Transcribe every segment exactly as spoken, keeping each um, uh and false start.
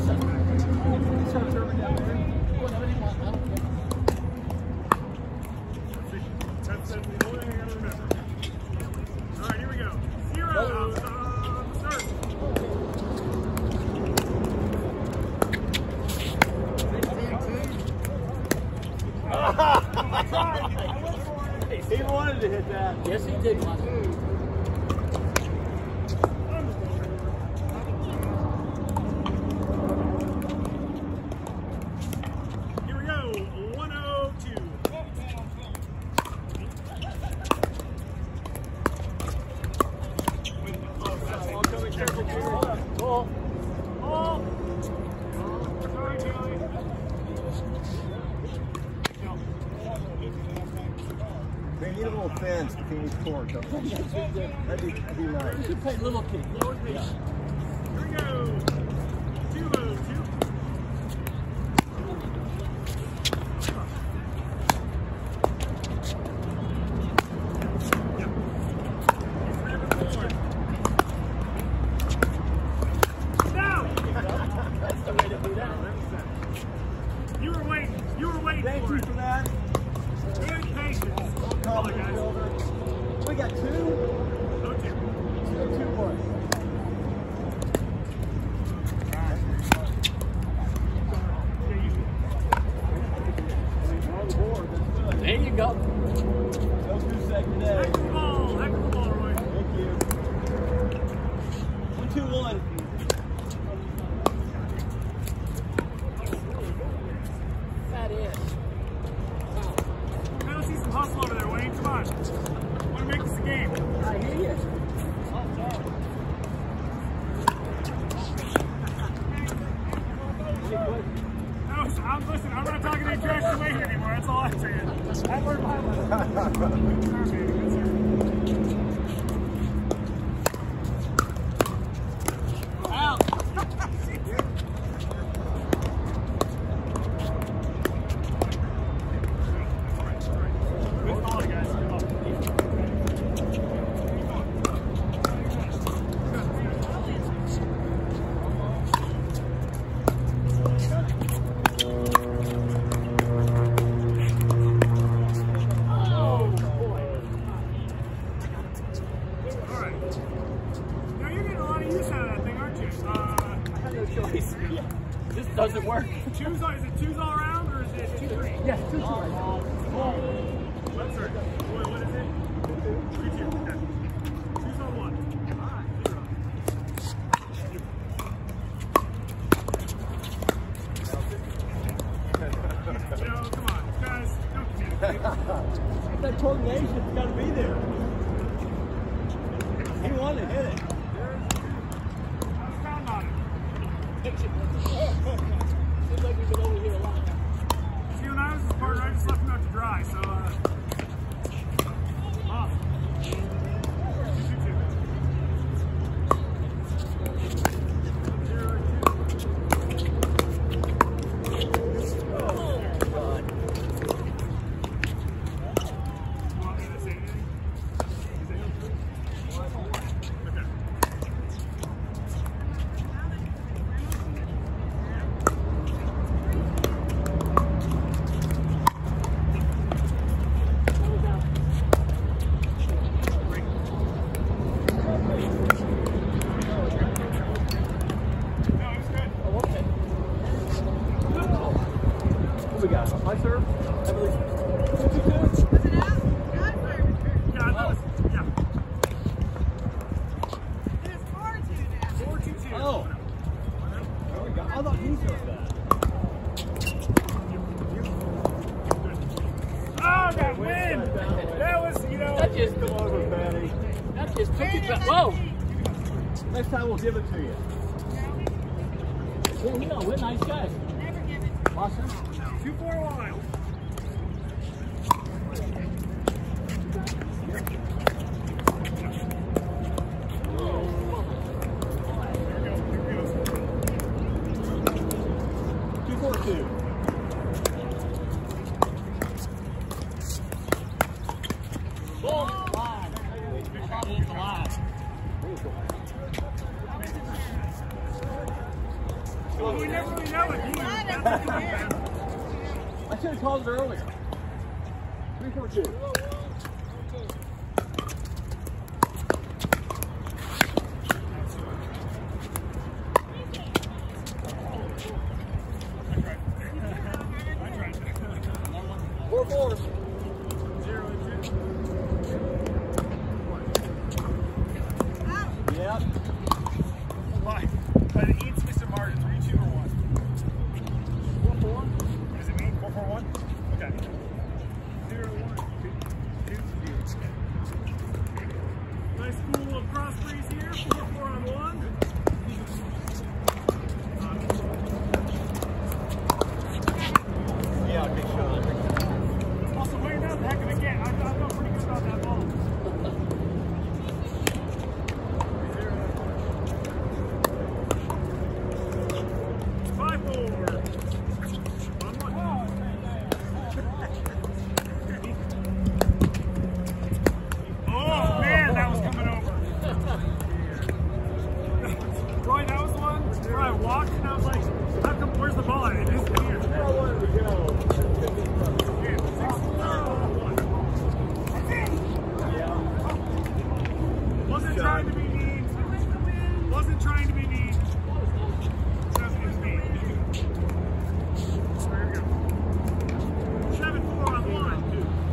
He wanted to hit that. Yes, he did. Here we go, one oh two. Ball. Ball. Sorry, Joey. They need a little fence between each court. That'd be, that'd be nice. You should play little kid. Lower pitch. Yeah. Here we go. two oh two. That's the way to do that. You were waiting. You were waiting Thank for you it. for that. Good patience. Come on, guys. We got two. No two. Two, two, one. There you go. No two sec today. Heck of the ball. Heck of the ball, Roy. Thank you. One, two, one. That is. Wow. Let's see some hustle over there, Wayne. Come on. Want to make this a game. I hear you. No, I'm listen. I'm not talking to you trash away here anymore. That's all I'm saying. I learned my lesson. Good serve, baby. Good serve. Out. Good ball, guys. Good ball. This doesn't work. Choose all, is it twos all around or is it two three? Yeah, two two. What's it? What, what is it? Three two. Okay. Choose all one. You know, come on, guys. Don't communicate. That coordination's got to be there. He wanted to hit it. I was counting on it. Seems like we've been over here a lot. See, when I was his partner, I just left him out to dry, so, uh... off. Two, two, two. Zero, two. Oh, God. You want me to say anything? Is it? Okay. What we got? My serve? I believe. two two two? Yeah, I thought it was, yeah. Four, two, two. Oh. There we go. I thought he served that. Oh, that win! That was, you know... That just, Come over, Patty. that just took it back. Whoa! Next time we'll give it to you. Yeah, you know, we're nice guys. Awesome. Two, four, wild. Two four two. Ball live. Ball live. Go Well, we never really know it. That's I should have called it earlier. Three, four, two. Four, four. Zero and two. Yep. Why? But it eats me some margin. Three, two, or one. Four, four. What does it mean? Four, four, one? Okay. Zero, one, two, two, zero. Nice cool little cross breeze here. Four, four on one. Yeah, big shot. Also, wait, that's the heck of a get. I felt, I felt pretty good about that ball. Five, four. On one. Oh, man, that was coming over. Roy, that was the one where I walked and I was like, how come, where's the ball at? It isn't here. I wanted to go. Wasn't trying to be mean. Wasn't trying to be mean. Just is mean. There we go. Seven four on one.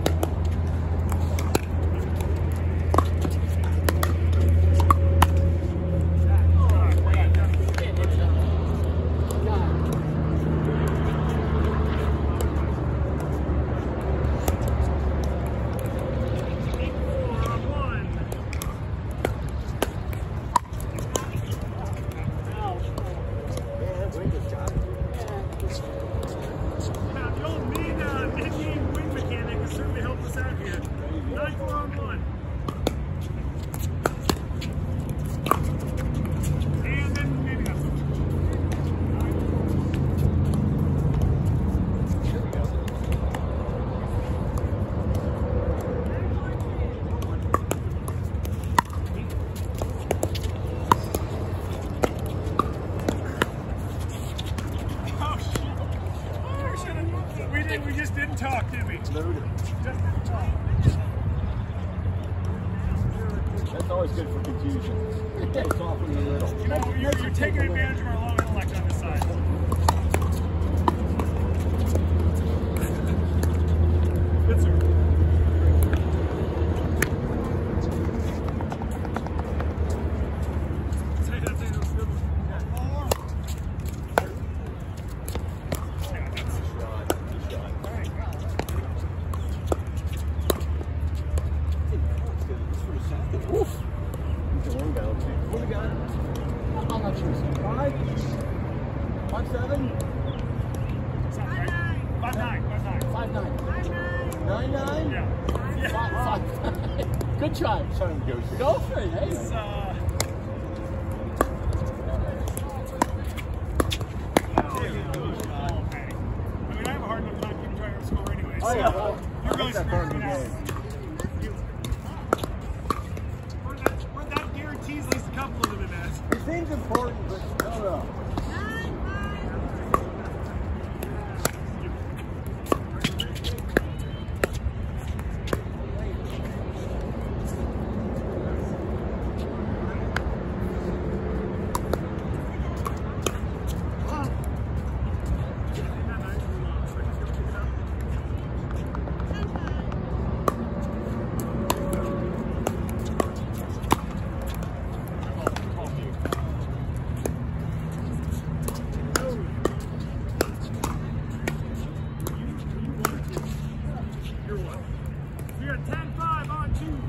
Now, the old mean, uh, mean wing mechanic has certainly helped us out here. Nine four on one. And then maybe that's it. We did. We just didn't talk, did we? Just didn't talk. That's always good for confusion. It's off in the middle. You know, you're, you're taking advantage of our long intellect on this side. Good, sir. Say that thing was good. Yeah, that's a shot. Good shot. All right. Oof. He's a one down too. What do we got? I'm not sure. Five? Five, seven? Sounds right. Five nine. Five nine. Five nine. Nine, nine? Yeah. Yeah. Five, five. Good try. Trying to go through. Go for it, hey. It's, uh, okay. I mean, I have a hard enough time keeping track of the score anyway. Oh, So yeah. Well, you're I really think that's smart part of the out. game. Where that, where that guarantees at least a couple of them in that. It seems important, but I don't know. You're at ten five on two.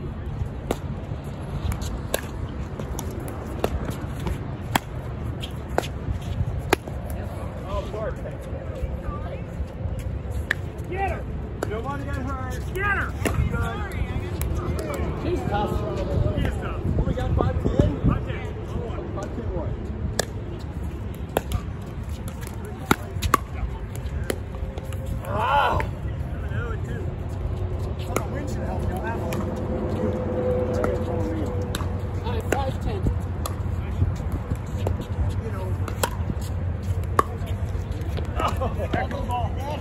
Oh, sorry. Get her! Nobody got hurt. Get her! She's tough. He is tough. What we got? Five, ten? Okay. One. Five, ten, one. Wow. I know it too. Well, the wind should help you on that one. All right, five ten. You know. Back to the ball.